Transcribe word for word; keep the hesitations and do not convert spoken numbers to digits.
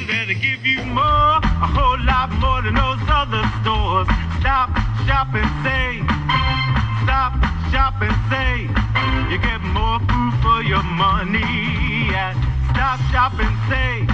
there to give you more, a whole lot more than those other stores. Stop, shop and save. Stop, shop and save. You get more food for your money at Stop, Shop and Save.